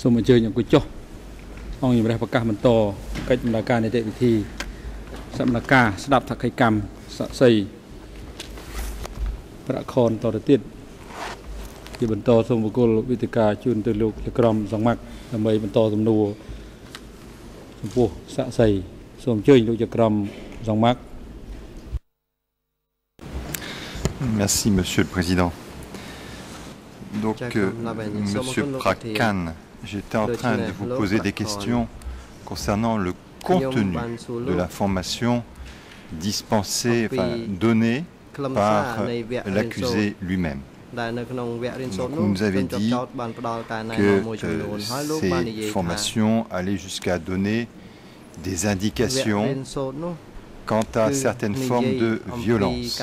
សូមអញ្ជើញអង្គុយចុះអង្គជំរះប្រកាសបន្តកិច្ចដំណើរការនីតិវិធីសម្ដែងការស្ដាប់ថក្កីកម្មស័ក្តិសិទ្ធិប្រខនតទៅទៀតជាបន្តសូមបកគលវិទ្យការជូនទៅលោកជាក្រុមសង្មាក់ដើម្បីបន្តសំណួរចំពោះស័ក្តិសិទ្ធិសូមអញ្ជើញលោកជាក្រុមសង្មាក់ Merci, Monsieur le Président. Donc, Monsieur Prak, j'étais en train de vous poser des questions concernant le contenu de la formation dispensée, donnée par l'accusé lui-même. Donc, vous nous avez dit que ces formations allaient jusqu'à donner des indications quant à certaines formes de violence.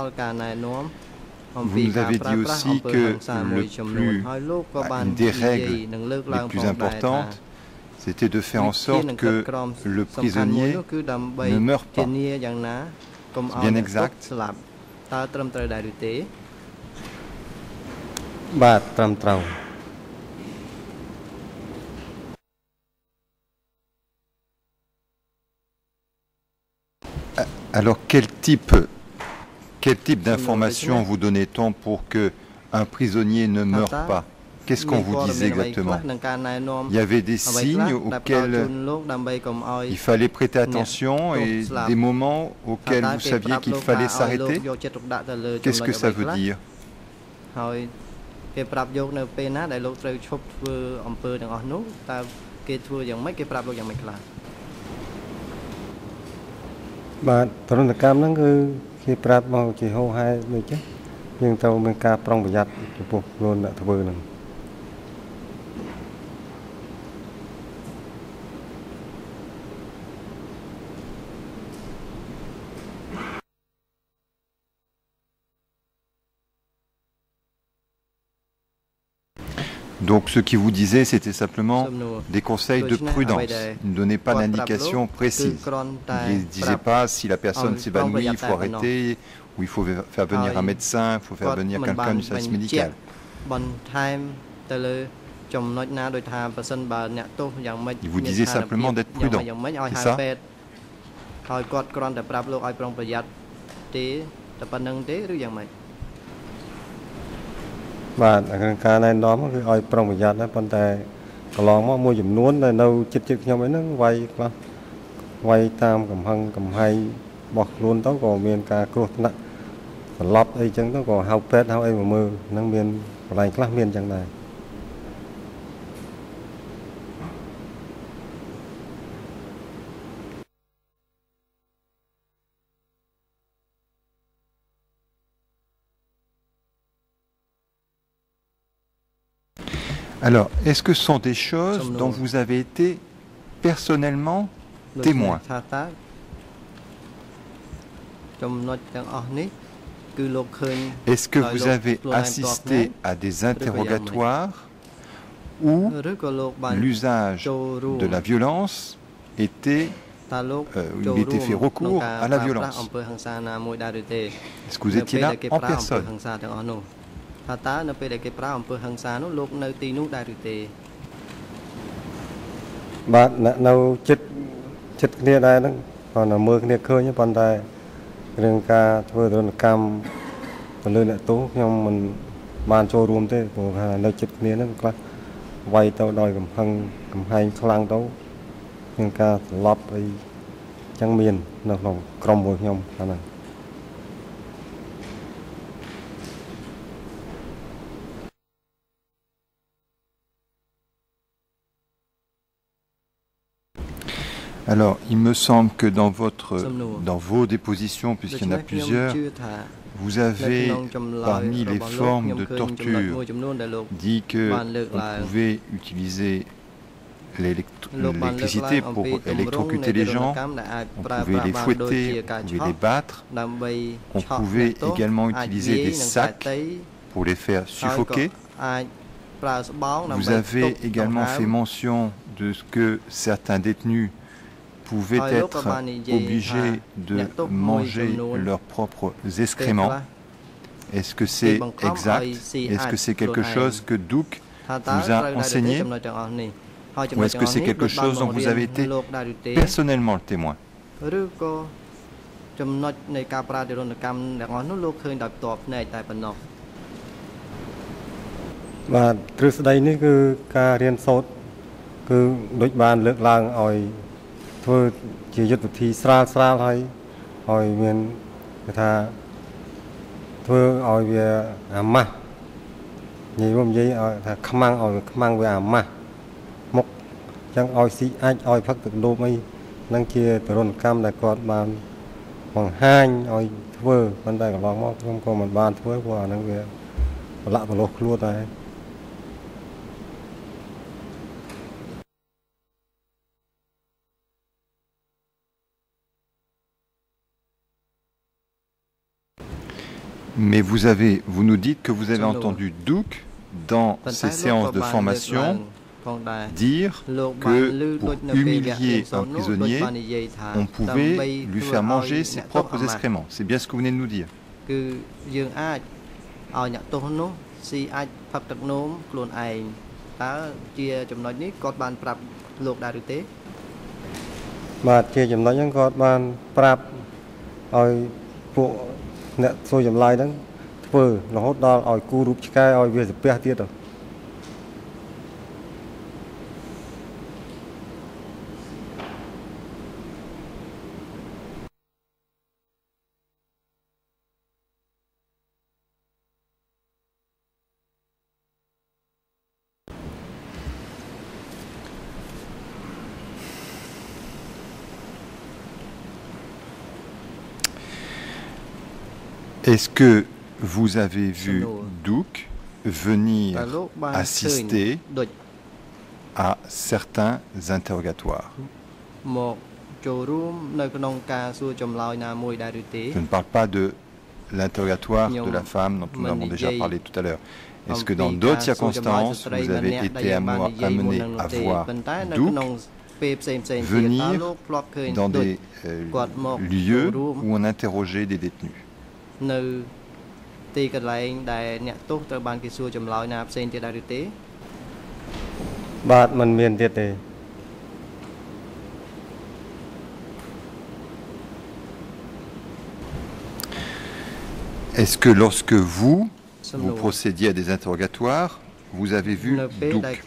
Vous nous avez dit aussi que une des règles les plus importantes, c'était de faire en sorte que le prisonnier ne meure pas. C'est bien exact. Alors, quel type d'informations vous donnait-on pour qu'un prisonnier ne meure pas? Qu'est-ce qu'on vous disait exactement? Il y avait des signes auxquels il fallait prêter attention et des moments auxquels vous saviez qu'il fallait s'arrêter? Qu'est-ce que ça veut dire? Donc ce qui vous disait, c'était simplement des conseils de prudence. Il ne donnait pas d'indication précise. Il ne disait pas si la personne s'évanouit, il faut arrêter, ou il faut faire venir un médecin, il faut faire venir quelqu'un du service médical. Il vous disait simplement d'être prudent. C'est ça? Alors, est-ce que ce sont des choses dont vous avez été personnellement témoin? Est-ce que vous avez assisté à des interrogatoires où l'usage de la violence était, il était fait recours à la violence? Est-ce que vous étiez là en personne? Alors, il me semble que dans vos dépositions, puisqu'il y en a plusieurs, vous avez, parmi les formes de torture, dit qu'on pouvait utiliser l'électricité pour électrocuter les gens, on pouvait les fouetter, on pouvait les battre, on pouvait également utiliser des sacs pour les faire suffoquer. Vous avez également fait mention de ce que certains détenus pouvaient être obligés de manger leurs propres excréments. Est-ce que c'est exact? Est-ce que c'est quelque chose que Duc vous a enseigné, ou est-ce que c'est quelque chose dont vous avez été personnellement le témoin? Mais vous nous dites que vous avez entendu Duc dans ces séances de formation dire que pour humilier un prisonnier, on pouvait lui faire manger ses propres excréments. C'est bien ce que vous venez de nous dire. Est-ce que vous avez vu Duc venir assister à certains interrogatoires? Je ne parle pas de l'interrogatoire de la femme dont nous avons déjà parlé tout à l'heure. Est-ce que dans d'autres circonstances, vous avez été amené à voir Duc venir dans des lieux où on interrogeait des détenus? Est-ce que lorsque vous procédiez à des interrogatoires, vous avez vu Duc?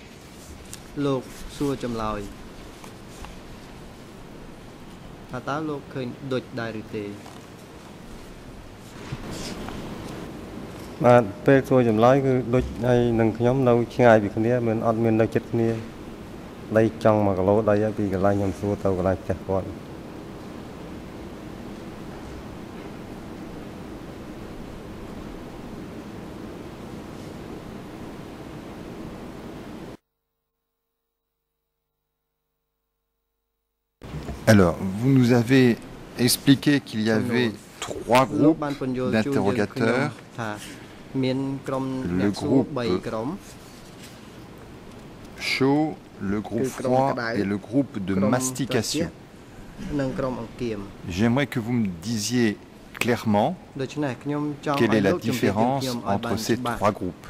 Alors, vous nous avez expliqué qu'il y avait 3 groupes d'interrogateurs. Le groupe chaud, le groupe froid et le groupe de mastication. J'aimerais que vous me disiez clairement quelle est la différence entre ces 3 groupes.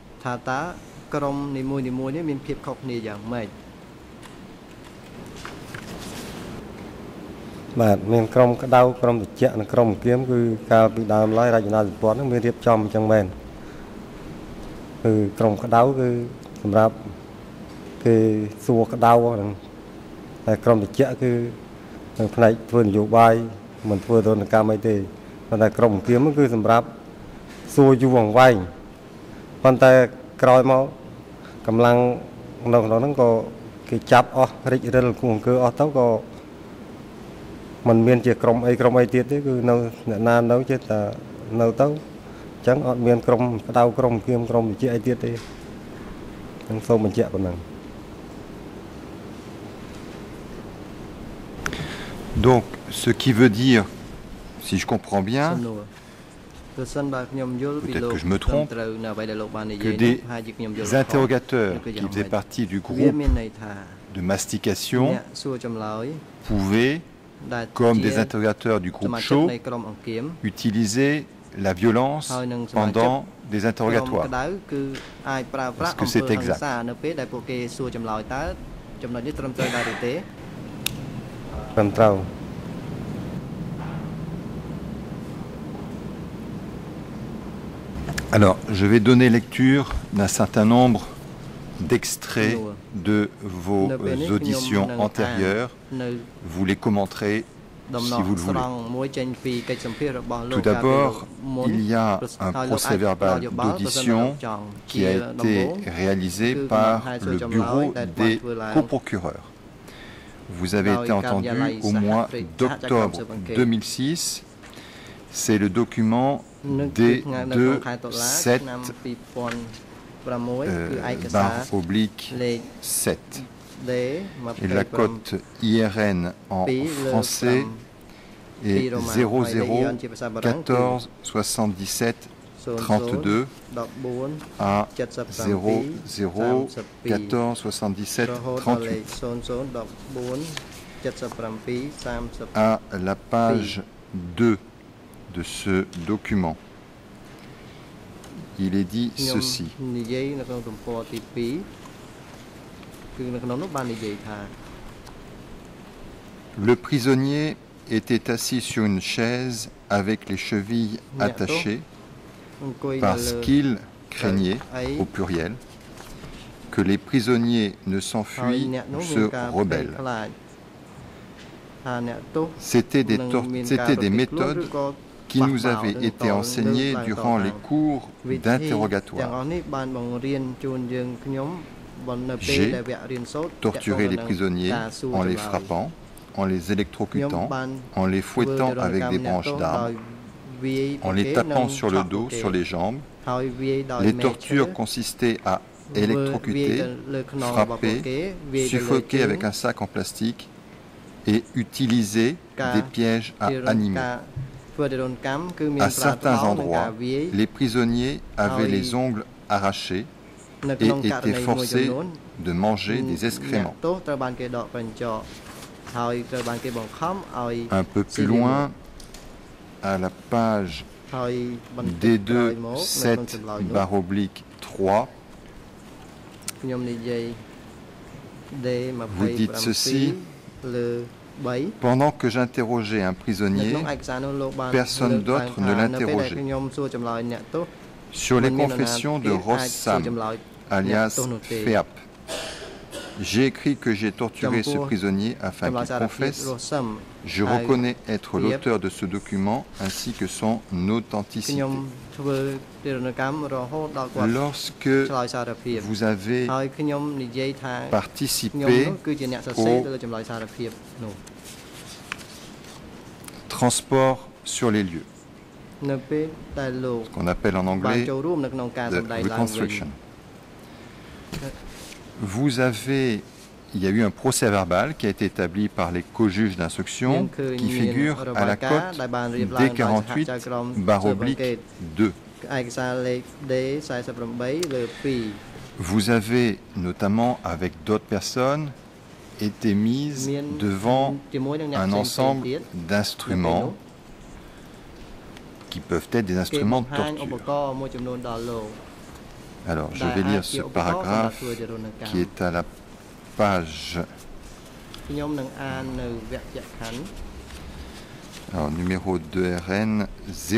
Donc, ce qui veut dire, si je comprends bien, peut-être que je me trompe, que des interrogateurs qui faisaient partie du groupe de mastication pouvaient, comme des interrogateurs du groupe chaud, utiliser la violence pendant des interrogatoires. Est-ce que c'est exact? Alors, je vais donner lecture d'un certain nombre d'extraits de vos auditions antérieures. Vous les commenterez si vous le voulez. Tout d'abord, il y a un procès-verbal d'audition qui a été réalisé par le bureau des coprocureurs. Vous avez été entendu au mois d'octobre 2006. C'est le document D2/7. Et la cote IRN en français est 0014 77 32 à 0014 77 38. À la page 2 de ce document, il est dit ceci. Le prisonnier était assis sur une chaise avec les chevilles attachées parce qu'il craignait, au pluriel, que les prisonniers ne s'enfuient ou se rebellent. C'était des méthodes qui nous avaient été enseignées durant les cours d'interrogatoire. J'ai torturé les prisonniers en les frappant, en les électrocutant, en les fouettant avec des branches d'arbres, en les tapant sur le dos, sur les jambes. Les tortures consistaient à électrocuter, frapper, suffoquer avec un sac en plastique et utiliser des pièges à animaux. À certains endroits, les prisonniers avaient les ongles arrachés et étaient forcés de manger des excréments. Un peu plus loin, à la page D2/7/3, vous dites ceci. Pendant que j'interrogeais un prisonnier, personne d'autre ne l'interrogeait. Sur les confessions de Rossam, alias Feap, j'ai écrit que j'ai torturé ce prisonnier afin qu'il confesse. Je reconnais être l'auteur de ce document ainsi que son authenticité. Lorsque vous avez participé au transport sur les lieux, ce qu'on appelle en anglais the reconstruction, il y a eu un procès verbal qui a été établi par les co-juges d'instruction qui figure à la cote D48/2. Vous avez, notamment avec d'autres personnes, été mise devant un ensemble d'instruments qui peuvent être des instruments de torture. Alors, je vais lire ce paragraphe qui est à la page numéro 2RN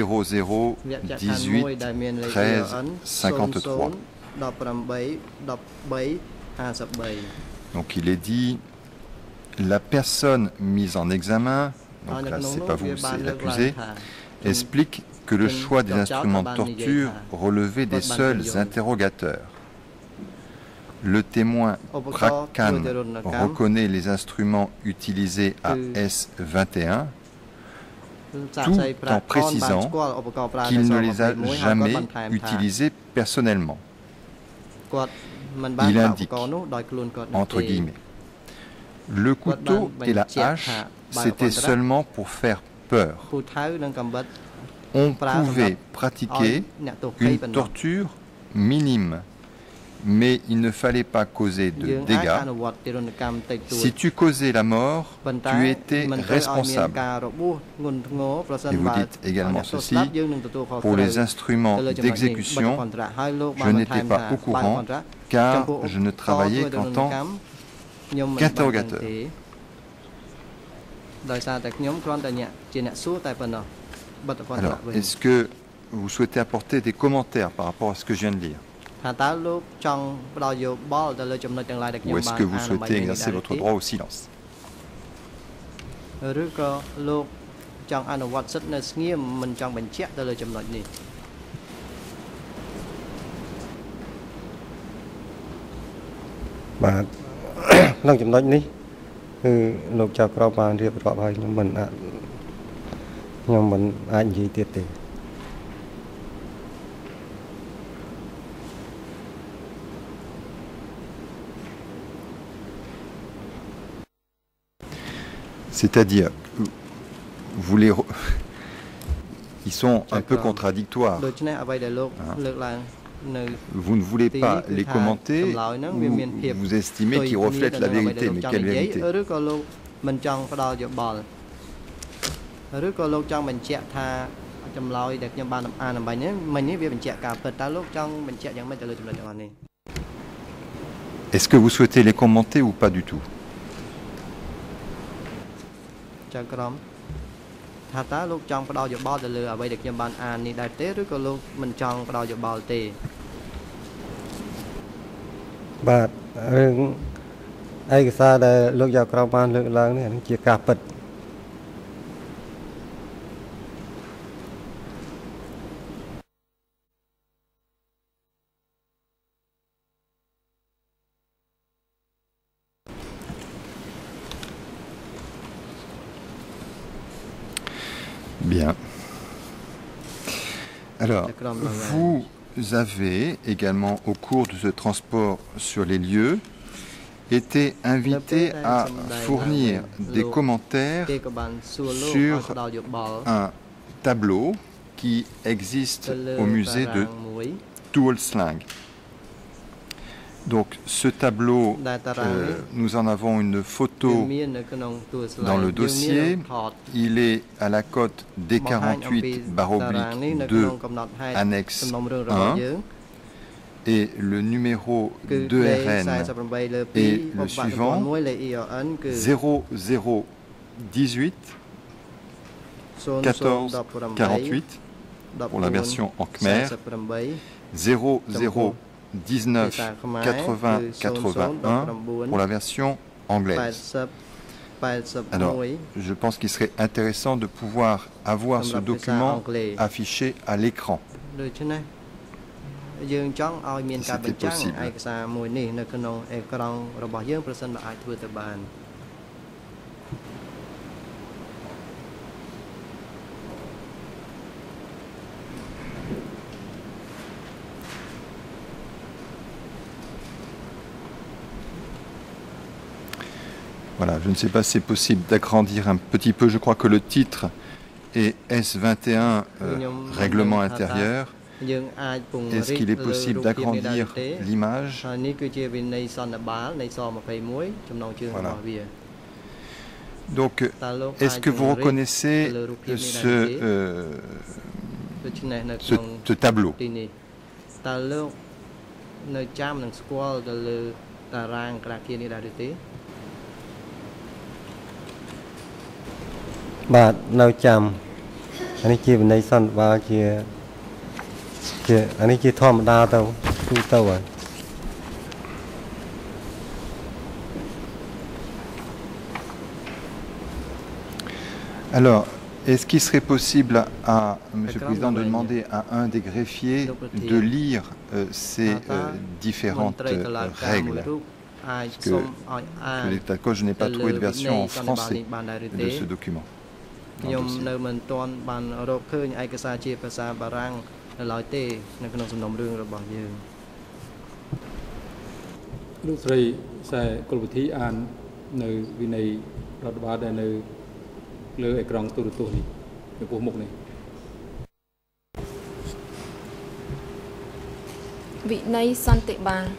0018 13 53. Donc il est dit, la personne mise en examen, donc là c'est pas vous, c'est l'accusé, explique que le choix des instruments de torture relevait des seuls interrogateurs. Le témoin Prak reconnaît les instruments utilisés à S21 tout en précisant qu'il ne les a jamais utilisés personnellement. Il indique, entre guillemets, le couteau et la hache, c'était seulement pour faire peur. On pouvait pratiquer une torture minime mais il ne fallait pas causer de dégâts. Si tu causais la mort, tu étais responsable. Et vous dites également ceci, pour les instruments d'exécution, je n'étais pas au courant car je ne travaillais qu'en tant qu'interrogateur. Alors, est-ce que vous souhaitez apporter des commentaires par rapport à ce que je viens de lire? Ou est-ce que vous souhaitez exercer votre droit au silence? C'est-à-dire, ils sont un peu contradictoires. Vous ne voulez pas les commenter ou vous estimez qu'ils reflètent la vérité, mais quelle vérité? Est-ce que vous souhaitez les commenter ou pas du tout? Bien. Alors, vous avez également, au cours de ce transport sur les lieux, été invité à fournir des commentaires sur un tableau qui existe au musée de Tuol Sleng. Donc ce tableau, nous en avons une photo dans le dossier. Il est à la cote D48/2, annexe 1. Et le numéro 2RN est le suivant, 0018 14 48 pour la version en Khmer, 0019 80 81 pour la version anglaise. Alors, je pense qu'il serait intéressant de pouvoir avoir ce document affiché à l'écran. C'était possible. Voilà, je ne sais pas si c'est possible d'agrandir un petit peu. Je crois que le titre est S21, règlement intérieur. Est-ce qu'il est possible d'agrandir l'image? Voilà. Donc, est-ce que vous reconnaissez ce tableau? Alors, est-ce qu'il serait possible à M. le Président de demander à un des greffiers de lire ces différentes règles? Parce que je n'ai pas trouvé de version en français de ce document. vị này sân tị bàn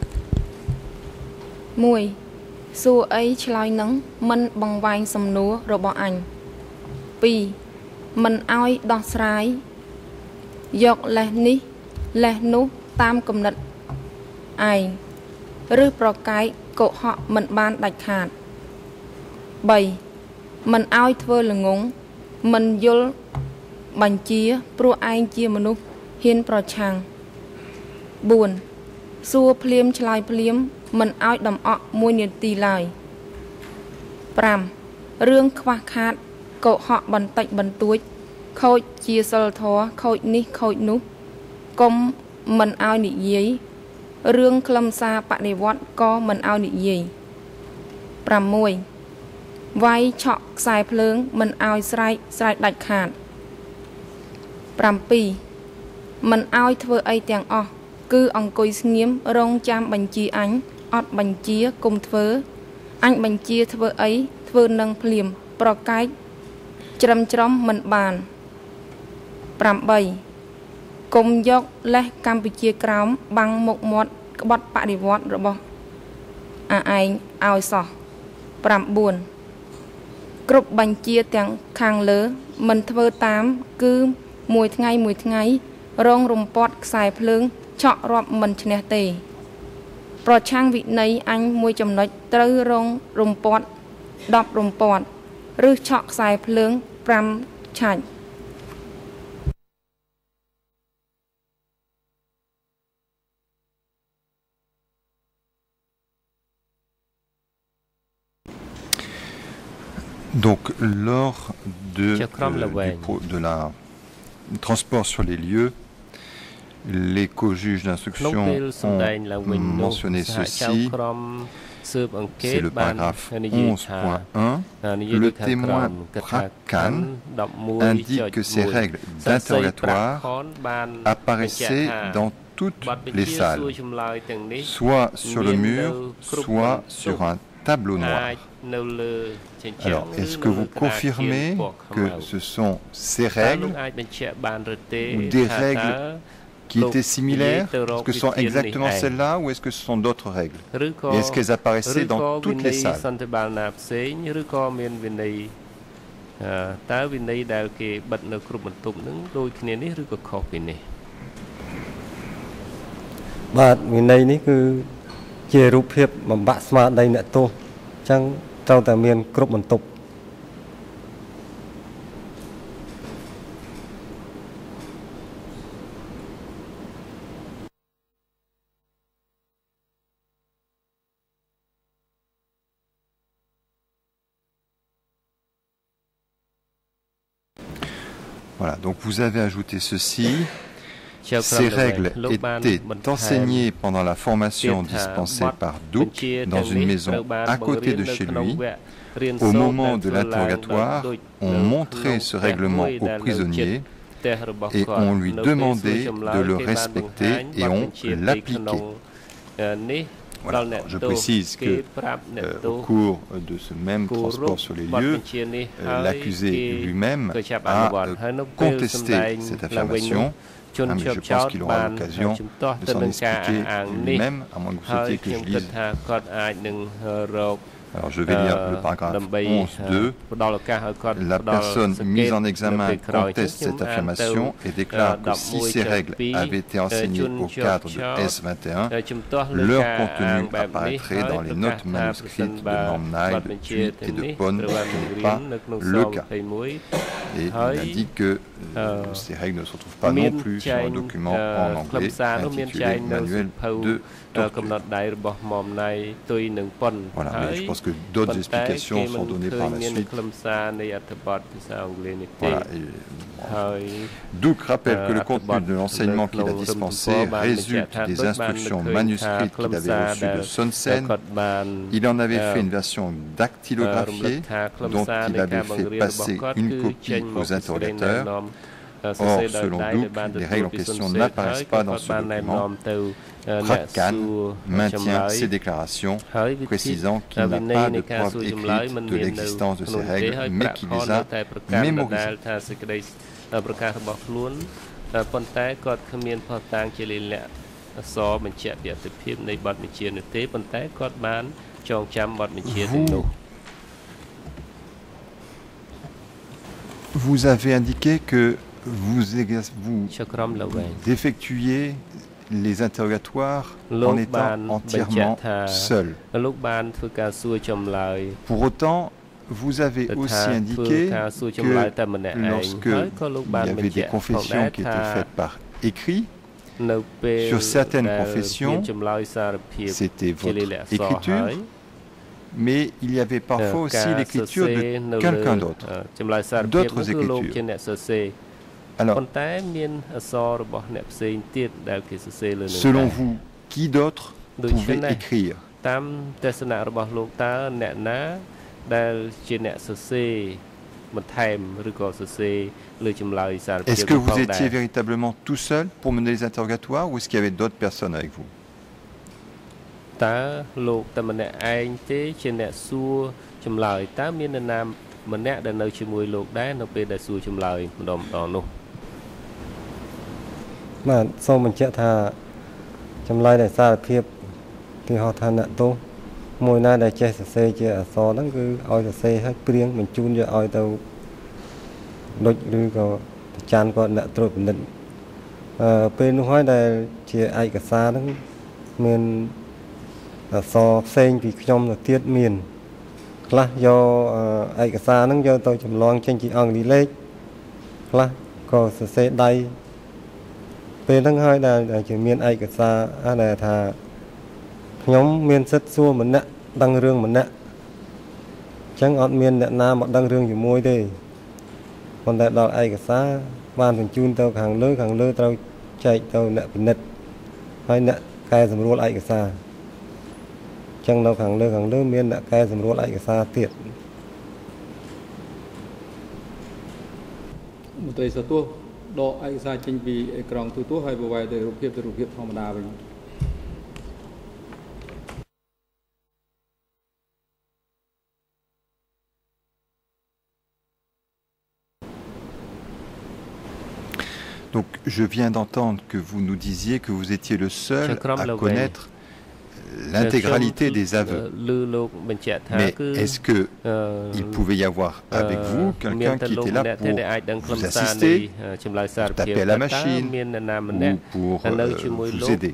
mùi xua ấy chlói nắng mình bằng vài sầm núa rồi bỏ ảnh vì mình ai đo sái dọc lẹ nú tam cầm nật ai rư pro cái cộ họ mình ban đạch hạt 7. Mình ai thưa là ngúng mình vô bánh chia pro ai chia manu hiên pro chàng 4. Xua phliêm chlai phliêm mình ai đầm ọ mùi nhiệt tì lại 5. Rương khoa khát cậu họ bần tạch bần túi khôi chia sơ thó khôi ní khôi núp công mình ai nị giấy rương khâm xa bạc đề vọt có mình ai nị giấy 6. Vai chọc xài phướng mình ai sài đạch khát 7. Mình ai thưa ấy tiếng ọ cứ ông côi nghiếm rong cham bánh chia ánh ọt bánh chia cùng thưa anh bánh chia thưa ấy thưa nâng phliềm pro cái chấm mình bàn 8. Cùng dọc lẽ Campuchia krám bằng một mọt bọt bạ đi vọt rồi bỏ anh ao sọ 9. Cục bánh chia tiếng khang lỡ mình thưa 8 cứ mùi ngày rong rùm bọt xài phướng chọ rọp mình chne tề pro trang vị này anh mùi chấm nói trơ rong rùm bọt đọp rùm bọt rư chọ xài phướng pram chảnh. Donc, lors de la transport sur les lieux, les co-juges d'instruction ont mentionné ceci. C'est le paragraphe 11.1. Le témoin Prak indique que ces règles d'interrogatoire apparaissaient dans toutes les salles, soit sur le mur, soit sur un tableau noir. Alors, est-ce que vous confirmez que ce sont ces règles ou des règles qui étaient similaires? Est-ce que ce sont exactement celles-là ou est-ce que ce sont d'autres règles? Et est-ce qu'elles apparaissaient dans toutes les salles? Voilà, donc vous avez ajouté ceci. Ces règles étaient enseignées pendant la formation dispensée par Duc dans une maison à côté de chez lui. Au moment de l'interrogatoire, on montrait ce règlement aux prisonniers et on lui demandait de le respecter et on l'appliquait. Voilà. Alors, je précise que au cours de ce même transport sur les lieux, l'accusé lui-même a contesté cette affirmation. Mais je pense qu'il aura l'occasion de s'en expliquer lui-même, à moins que vous souhaitiez que je lise. Alors je vais lire le paragraphe 11.2. La personne mise en examen conteste cette affirmation et déclare que si ces règles avaient été enseignées au cadre de S21, leur contenu apparaîtrait dans les notes manuscrites de Mamnai, de Thuy et de Pon, ce qui n'est pas le cas. Et il indique que ces règles ne se retrouvent pas non plus sur un document en anglais intitulé Manuel de torture. Voilà, mais je pense que d'autres explications sont données par la suite. Voilà, Duc rappelle que le contenu de l'enseignement qu'il a dispensé résulte des instructions manuscrites qu'il avait reçues de Son Sen. Il en avait fait une version dactylographiée dont il avait fait passer une copie aux interrogateurs. Or, selon Duc, les règles en question n'apparaissent pas dans ce document. Prak maintient ses déclarations, précisant qu'il n'a pas de preuve écrite de l'existence de ces règles, mais qu'il les a mémorisées. Vous avez indiqué que vous effectuiez les interrogatoires en étant entièrement seul. Pour autant, vous avez aussi indiqué que lorsque il y avait des confessions qui étaient faites par écrit, sur certaines confessions, c'était votre écriture, mais il y avait parfois aussi l'écriture de quelqu'un d'autre, d'autres écritures. Alors, selon vous, qui d'autre pouvait écrire? Est-ce que vous étiez véritablement tout seul pour mener les interrogatoires ou est-ce qu'il y avait d'autres personnes avec vous? Donc, je viens d'entendre que vous nous disiez que vous étiez le seul à connaître l'intégralité des aveux. Mais est-ce qu'il pouvait y avoir avec vous quelqu'un qui était là pour vous assister, pour taper à la machine ou pour vous aider?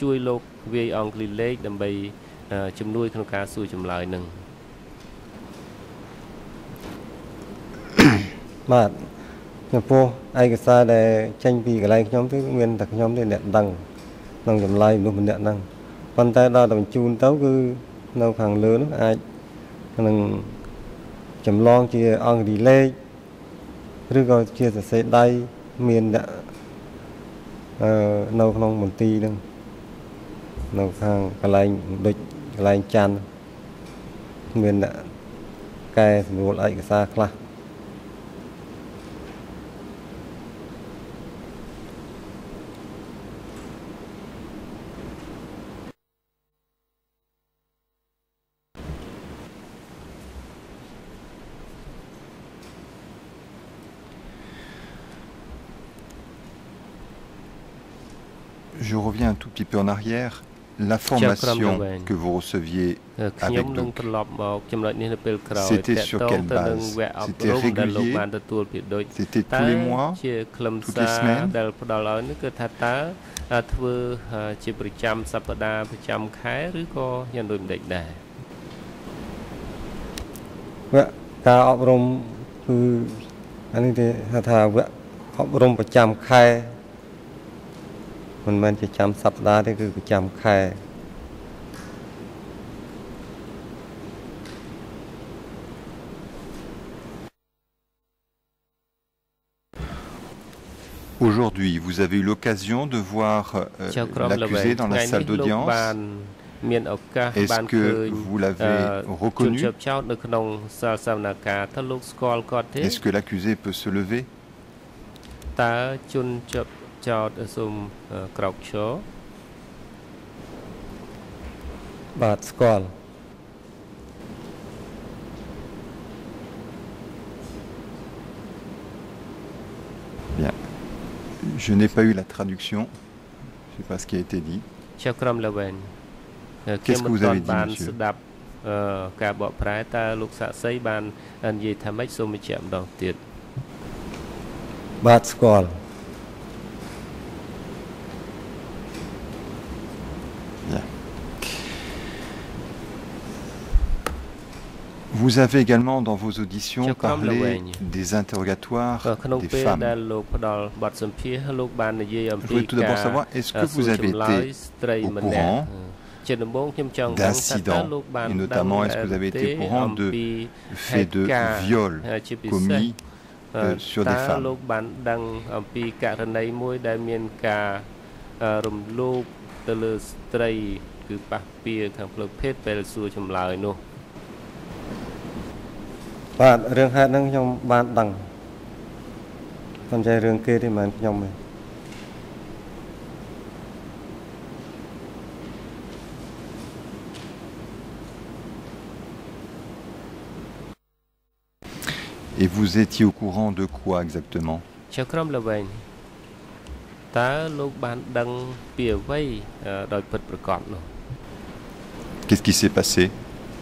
Je reviens un tout petit peu en arrière. La formation que vous receviez avec nous, c'était sur quelle base? C'était régulier? C'était tous les mois? Toutes les semaines? Aujourd'hui, vous avez eu l'occasion de voir l'accusé dans la salle d'audience. Est-ce que vous l'avez reconnu? Est-ce que l'accusé peut se lever? Bien. Je n'ai pas eu la traduction. sais pas ce qui a été dit. Qu'est-ce que vous avez dit, monsieur? Bien. Vous avez également dans vos auditions parlé des interrogatoires des femmes. Je voudrais tout d'abord savoir, est-ce que vous avez été au courant d'incidents, et notamment est-ce que vous avez été au courant de faits de viol commis sur des femmes? Et vous étiez au courant de quoi exactement? Qu'est-ce qui s'est passé?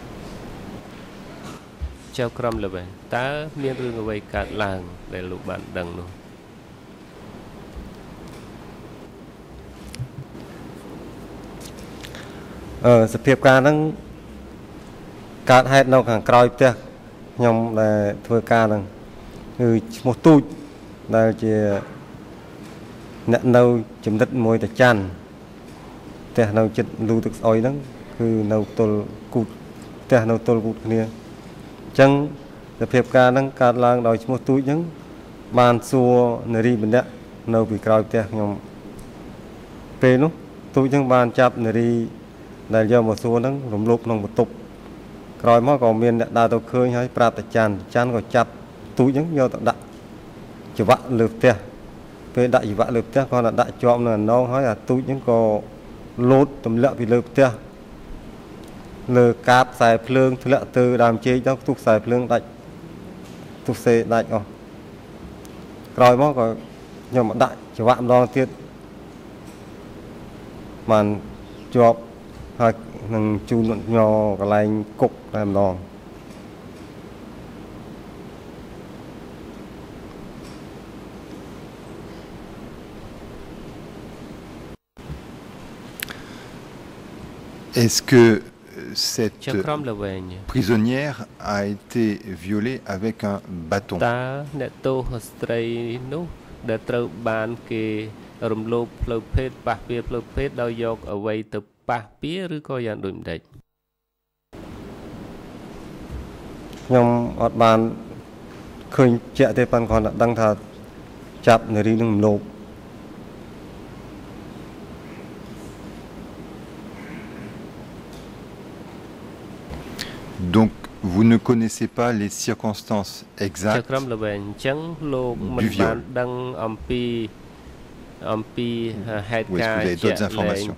Est-ce que cette prisonnière a été violée avec un bâton? Donc, vous ne connaissez pas les circonstances exactes du viol. Ou est-ce que vous avez d'autres informations?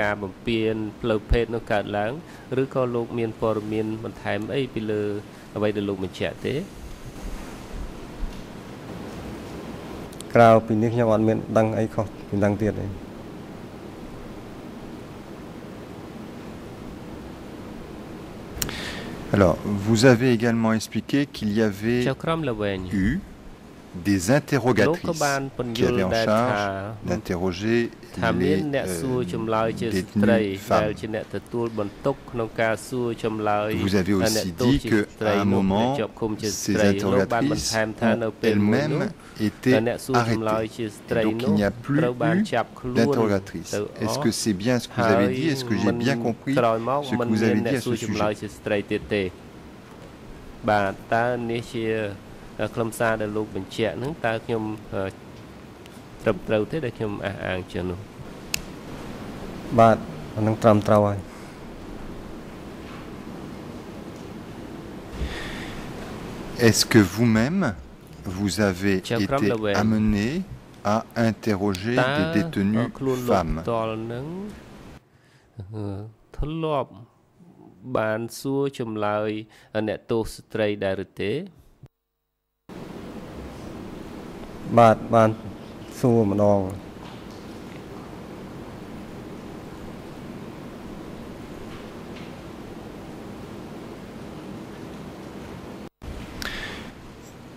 Alors, vous avez également expliqué qu'il y avait eu des interrogatrices qui avaient en charge d'interroger les détenues femmes. Vous avez aussi dit qu'à un moment, ces interrogatrices ont elles-mêmes été arrêtées. Et donc, il n'y a plus eu d'interrogatrices. Est-ce que c'est bien ce que vous avez dit? Est-ce que j'ai bien compris ce que vous avez dit à ce sujet? Est-ce que vous-même, vous avez été amené à interroger des détenues femmes?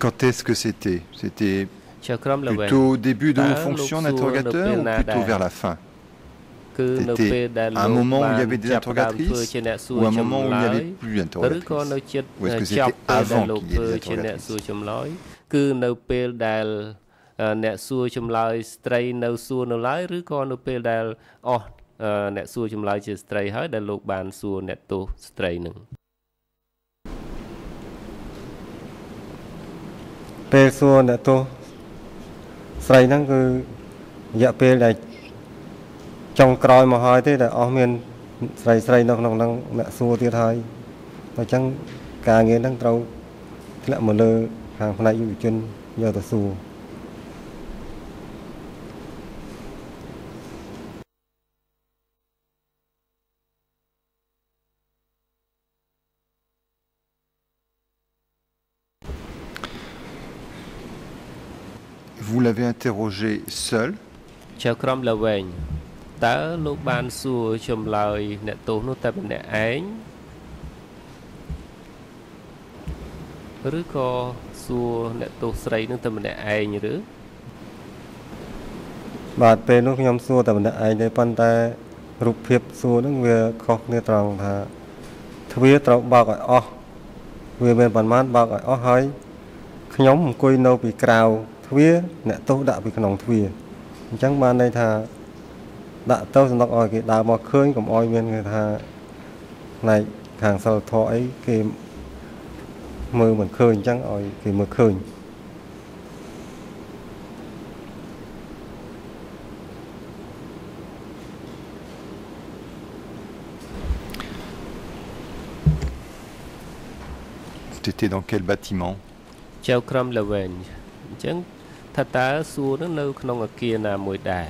Quand est-ce que c'était? C'était plutôt au début de vos fonctions d'interrogateur ou plutôt vers la fin? C'était un moment où il y avait des interrogatrices ou un moment où il n'y avait plus d'interrogatrices? Ou est-ce que c'était avant qu'il y ait des interrogatrices? អ្នកសួរចម្លើយស្ត្រីនៅសួរនៅឡើយឬក៏នៅពេលដែលអស់អ្នកសួរចម្លើយជាស្ត្រីហើយដែលលោកបានសួរអ្នកទោសស្ត្រីនឹងពេលសួរអ្នកទោសស្រីហ្នឹងគឺរយៈពេលដែលចុងក្រោយមកហើយទេដែលអស់មានស្រីនៅក្នុងហ្នឹងអ្នកសួរទៀតហើយអញ្ចឹងការងារហ្នឹងត្រូវធ្លាក់មកលើខាងផ្នែកយុវជនយកទៅសួរ Vous l'avez interrogé seul? ចៅក្រមលវែងតើលោកបានសួរចម្លើយអ្នកទោសនោះតែម្នាក់ឯងឬក៏សួរអ្នកទោសស្រីនោះតែម្នាក់ឯងឬបាទពេលនោះខ្ញុំសួរតែម្នាក់ឯងទេប៉ុន្តែរូបភាពសួរហ្នឹងវាខុសគ្នាត្រង់ថាទ្វារត្រូវបើកឲ្យអស់វាមានប៉ុន្មានបើកឲ្យអស់ហើយខ្ញុំអង្គុយនៅពីក្រៅទ្វារអ្នកទោសដាក់ពីក្នុងទ្វារអញ្ចឹងបានន័យថាដាក់ទៅសំណុកឲ្យគេដើរមកឃើញកុំឲ្យមានគេថាផ្នែកខាងសិលធម៌អីគេមើលមិនឃើញអញ្ចឹងឲ្យគេមើលឃើញ C'était dans quel bâtiment? ចៅក្រមលវែងអញ្ចឹងថាតើសួរនឹងនៅក្នុងអគារណាមួយដែរ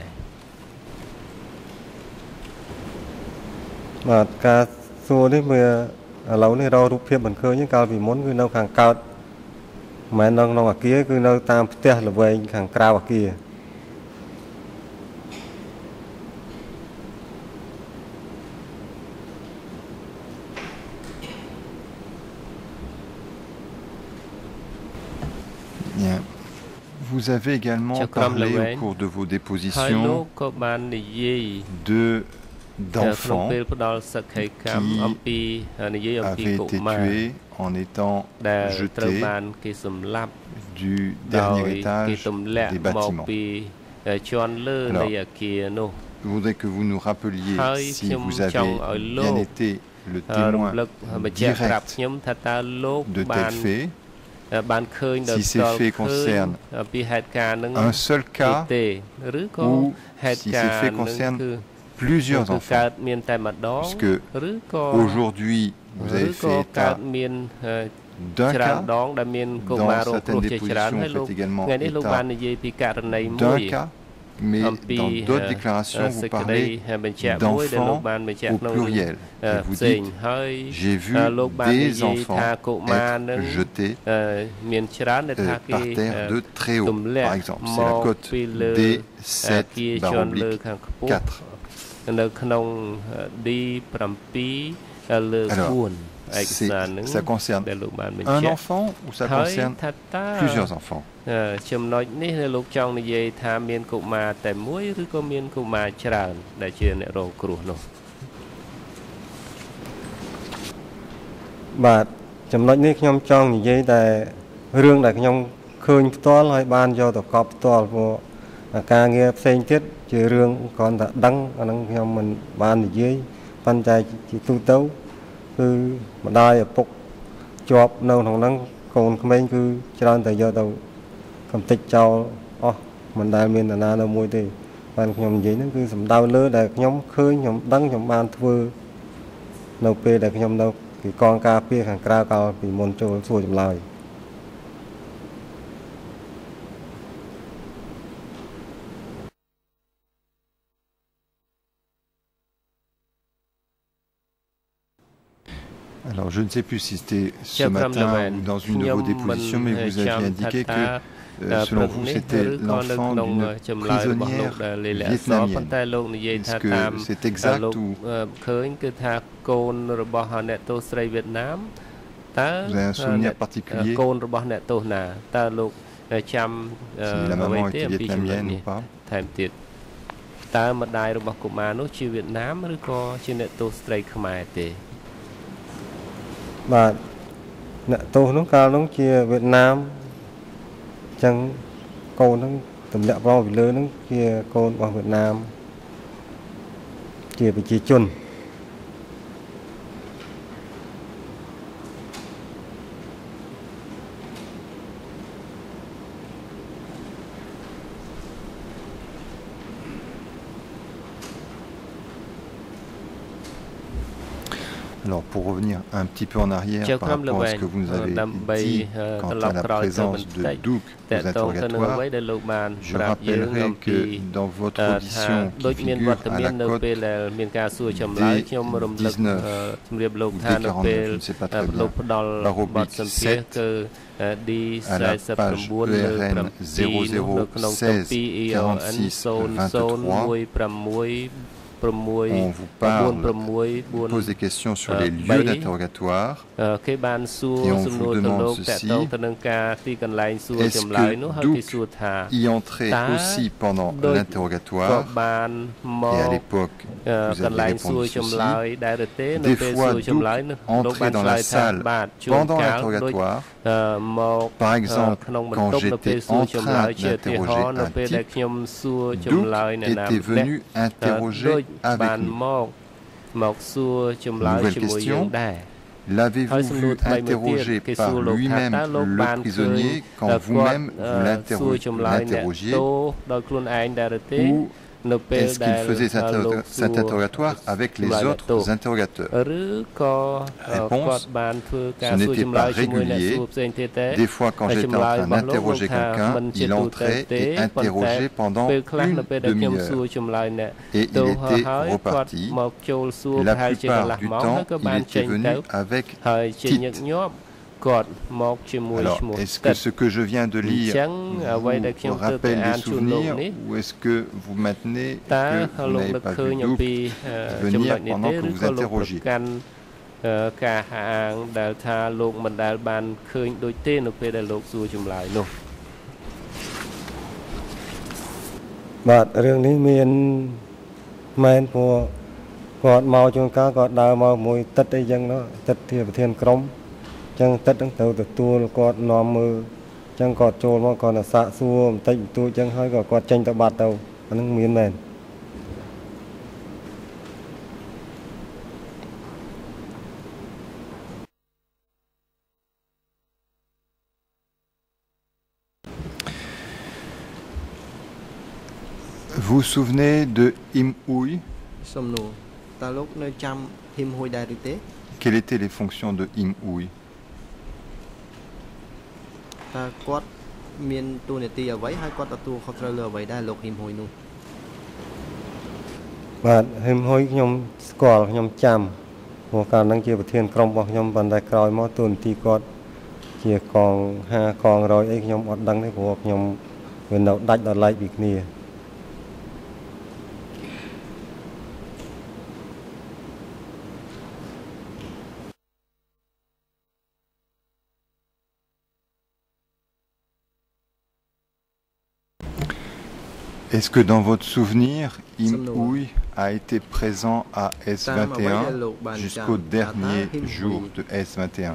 បាទការសួរនេះវាឥឡូវនេះរករូបភាពមិនឃើញទេកាលពីមុនគឺនៅខាងកើតមិនមែននៅក្នុងអគារគឺនៅតាមផ្ទះលវែងខាងក្រៅអគារ Vous avez également parlé au cours de vos dépositions d'enfants qui avaient été tués en étant jetés du dernier étage des bâtiments. Alors, je voudrais que vous nous rappeliez si vous avez bien été le témoin direct de tels faits. Si ces faits concernent un seul cas ou si ces faits concernent plusieurs enfants. Parce que aujourd'hui, vous avez fait état d'un cas, dans certaines dépositions, vous faites également état d'un cas, mais dans d'autres déclarations, vous parlez d'enfants au pluriel. Et vous dites, j'ai vu des enfants être jetés par terre de très haut, par exemple. C'est la cote D7/4. Alors, ça concerne un enfant ou ça concerne plusieurs enfants? ចំណុចនេះលោកចង់និយាយថាមានកុមារតែមួយឬក៏មានកុមារច្រើនដែលជាអ្នករងគ្រោះនោះបាទចំណុចនេះខ្ញុំចង់និយាយតែរឿងដែលខ្ញុំឃើញផ្ទាល់ហើយបានយកទៅកប់ផ្ទាល់ព្រោះការងារផ្សេងទៀតជារឿងគ្រាន់តែដឹងអាហ្នឹងខ្ញុំមិនបាននិយាយប៉ុន្តែជាទូទៅគឺម្ដាយឪពុកជាប់នៅក្នុងហ្នឹងកូនក្មេងគឺច្រើនតែយកទៅ កំតិចចោលអស់មិនដែលមាននរណានៅមួយទេបានខ្ញុំនិយាយហ្នឹងគឺសំដៅលើដែលខ្ញុំឃើញខ្ញុំដឹងខ្ញុំបានធ្វើនៅពេលដែលខ្ញុំនៅពីកងការពារខាងក្រៅកាលពីមុនចូលសួរចម្លើយ Alors, je ne sais plus si c'était ce matin ou dans une de vos dépositions, mais vous aviez indiqué que, selon vous, c'était l'enfant d'une prisonnière vietnamienne. Est-ce que c'est exact ou... Vous avez un souvenir particulier? Si la maman était vietnamienne ou pas? តើម្ដាយរបស់កុមារនោះជាវៀតណាមឬក៏ជាអ្នកទោសស្រីខ្មែរទេបាទអ្នកទោសនោះកាលនោះជាវៀតណាមអញ្ចឹងកូនហ្នឹងទម្លាក់ប្រងពីលើហ្នឹងជាកូនរបស់វៀតណាមជាប្រជាជន Alors, pour revenir un petit peu en arrière par rapport à ce que vous nous avez dit quant à la présence de Douk aux interrogatoires, je rappellerai que dans votre audition qui figure à la cote des 19 ou des 49, je ne sais pas très bien, baroblique 7, à la page ERN 0016 46 23, on vous parle, on pose des questions sur les lieux d'interrogatoire et on vous demande ceci: est-ce que Douk y entrait aussi pendant l'interrogatoire? Et à l'époque, vous aviez répondu ceci: des fois Douk entrait dans la salle pendant l'interrogatoire. Par exemple, quand j'étais en train d'interroger un type, Douk était venu interroger avec nous. Nouvelle question: l'avez-vous vu interroger par lui-même le prisonnier quand vous-même vous l'interrogiez, ou est-ce qu'il faisait cet interrogatoire avec les autres interrogateurs? Réponse: ce n'était pas régulier. Des fois, quand j'étais en train d'interroger quelqu'un, il entrait et interrogeait pendant une demi-heure. Et il était reparti. La plupart du temps, il était venu avec titre. Alors, est-ce que ce que je viens de lire vous rappelle des souvenirs, ou est-ce que vous maintenez que vous n'avez pas vu Douk venir pendant que vous interrogiez? Chẳng tất đang tàu từ tua quạt nòm mơ chẳng quạt trồn mà còn là xạ xua tách tôi chẳng hơi quạt tranh tàu bạt tàu nó miên mền. Vous vous souvenez de Im Huy? Quelles étaient les fonctions de Im Huy? បាទហឹមហុយខ្ញុំស្គាល់ខ្ញុំចាំព្រោះកាលហ្នឹងជាប្រធានក្រុមរបស់ខ្ញុំប៉ុន្តែក្រោយមកទូនទីគាត់ជាកង50កង100អីខ្ញុំអត់ដឹងទេព្រោះខ្ញុំវានៅដាច់ដល់ឡែកពីគ្នា Est-ce que dans votre souvenir, Im Huy a été présent à S21 jusqu'au dernier jour de S21?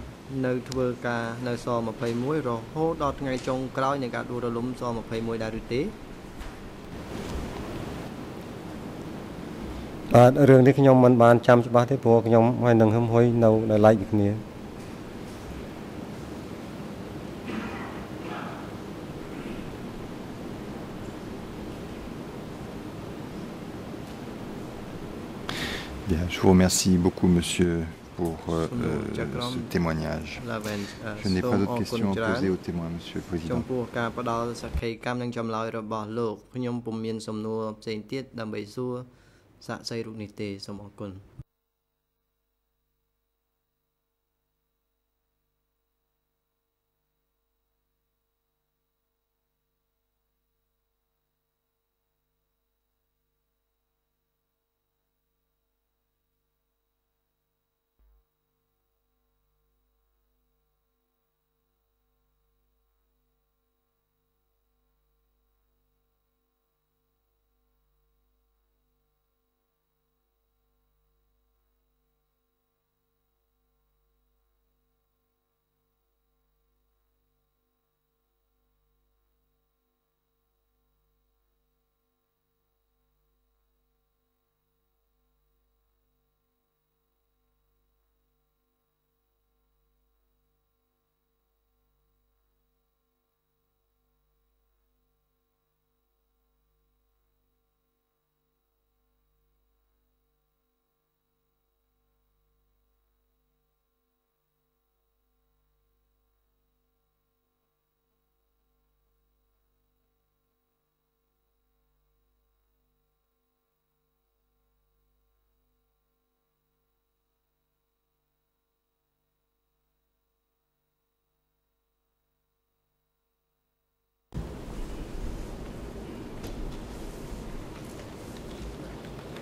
Bien, je vous remercie beaucoup, monsieur, pour ce témoignage. Je n'ai pas d'autres questions à poser au témoin, monsieur le président.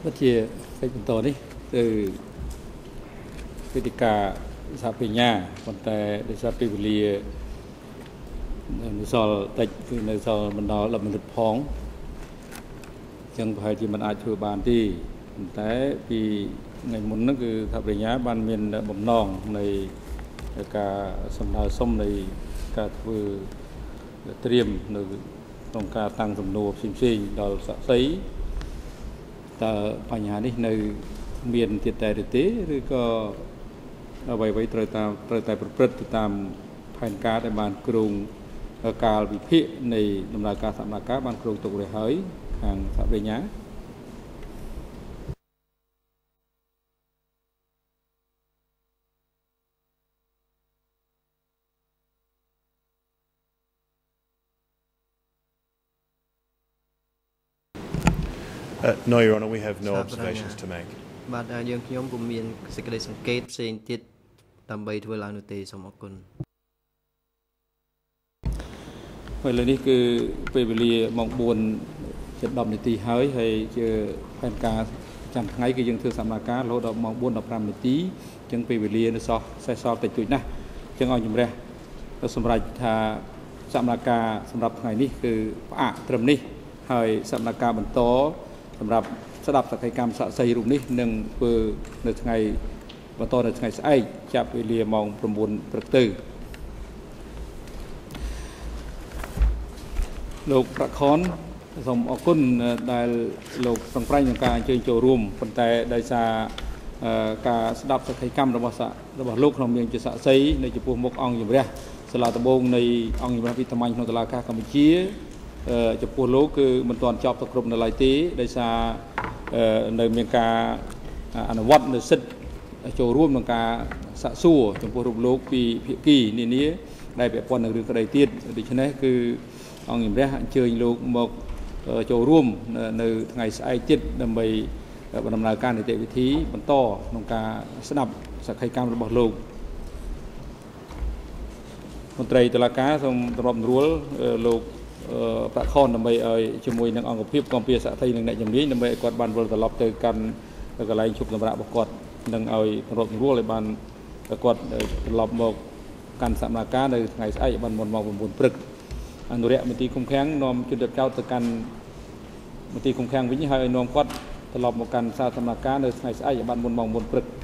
វិទ្យាកិច្ចបន្តនេះគឺវេទិកាសហបញ្ញាប៉ុន្តែដោយសារពេលវេលានៅសល់តិចគឺនៅសល់បណ្ដោ10មិនិតផងអញ្ចឹងប្រហែលជាមិនអាចធ្វើបានទេប៉ុន្តែពីថ្ងៃមុនហ្នឹងគឺសហបញ្ញាបានមានបំណងនៃការសំដៅសុំនៃការធ្វើត្រៀមនៅក្នុងការតាំងសំណួរផ្សេងៗដល់សាក់សីតើបញ្ហានេះនៅមានទៀតតែទេឬក៏អ្វីៗត្រូវតែប្រព្រឹត្តទៅតាមផែនការដែលបានគ្រោងកាលវិភាគនៃដំណើរការសកម្មភាពបានគ្រោងទុករួចហើយខាងសហបញ្ញា No, Your Honour, we have no observations to make. បាទយើងខ្ញុំក៏មានសេចក្តីសង្កេតផ្សេងទៀតដើម្បីធ្វើឡើងនោះទេសូមអរគុណពេលនេះគឺពេលវេលាម៉ោង 4 ជិត 10 នាទីហើយជាផែនការចាំថ្ងៃគឺយើងធ្វើសកម្មភាពរហូតដល់ម៉ោង 4 15 នាទីអញ្ចឹងពេលវេលានៅសេសសល់តិចតួចណាស់អញ្ចឹងឲ្យជំរះសម្រាប់ថាសកម្មភាពសម្រាប់ថ្ងៃនេះគឺផ្អាកត្រឹមនេះហើយសកម្មភាពបន្តសម្រាប់ស្ដាប់សកម្មកម្មសាក់សីរូបនេះនឹងធ្វើនៅថ្ងៃបន្តនៅថ្ងៃស្អែកចាប់វេលាម៉ោង 9 ព្រឹកទៅលោកប្រខនសូមអរគុណដែលលោកសង្ប្រៃនឹងការអញ្ជើញចូលរួមប៉ុន្តែដោយសារការស្ដាប់សកម្មកម្មរបស់លោកក្នុងនាមជាសាក់សីនៅចំពោះមុខអង្គជំរះសាលាដំបងនៃអង្គជំរះវិទ្យាមញ្ញក្នុងតុលាការកម្ពុជាចំពោះលោកគឺមិនទាន់ចប់ទៅគ្រប់នៅឡើយទេដោយសារនៅមានការអនុវត្តនៅសិទ្ធិចូលរួមក្នុងការសាកសួរចំពោះរូបលោកពីភាគីនានាដែលពាក់ព័ន្ធនឹងរឿងក្តីទៀតដូច្នេះគឺអង្គជំរះអញ្ជើញលោកមកចូលរួមនៅថ្ងៃស្អែកទៀតដើម្បីដំណើរការនីតិវិធីបន្តក្នុងការស្ដាប់សកម្មកម្មរបស់លោកមន្ត្រីតុលាការសូមរាប់រួលលោកប្រាក់ខនដើម្បីឲ្យជាមួយនឹងអង្គភាពកម្ពុជាសក្តិនិងអ្នកជំនាញដើម្បីឲ្យគាត់បានវិលត្រឡប់ទៅកាន់កន្លែងជប់សម្រាប់របស់គាត់នឹងឲ្យរាប់រួលឲ្យបានគាត់ត្រឡប់មកកាន់សកម្មភាពនៅថ្ងៃស្អែកបានមុនម៉ោង 9 ព្រឹកអនុរិយមន្ត្រីឃុំឃាំងនាំជនរត់ចោតទៅកាន់មន្ត្រីឃុំឃាំងវិញហើយឲ្យនាំគាត់ត្រឡប់មកកាន់សាធារណការនៅថ្ងៃស្អែកបានមុនម៉ោង 9 ព្រឹក